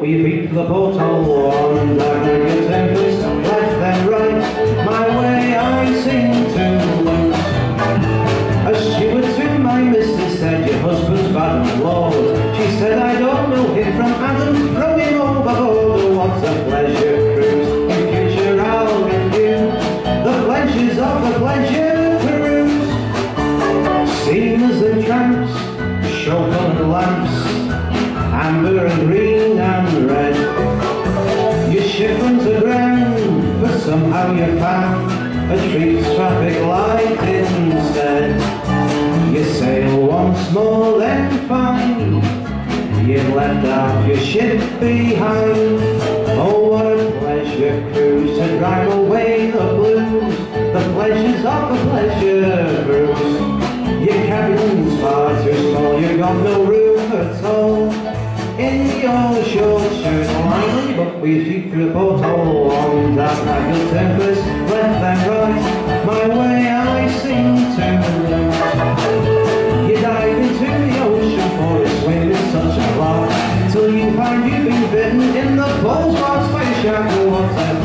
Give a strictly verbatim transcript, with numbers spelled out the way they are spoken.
with your feet to the porthole. On dark night your tempers, left then right, my way I seem to lose. A steward to my mistress said, your husband's bad and lord. She said, I don't know him from Adam, throw him overboard. Oh, what's a pleasure cruise, in future I'll review the pleasures of the pleasure cruise. Steamers and tramps, show-coloured lamps, amber and green and red. Your ship runs aground, but somehow you found a tree's traffic light instead. You sail once more then find you've left half your ship behind. Oh, what a pleasure cruise to drive away the blues, the pleasures of the pleasure cruise. Your cabin's far too small, you've got no room at all. In your short shirt line, but we shoot through the porthole. On that night you'll turn first, left and right, my way I seem to lose. You dive into the ocean for a swim in such a lark, till you find you've been bitten in the pole's fast space shackle. What's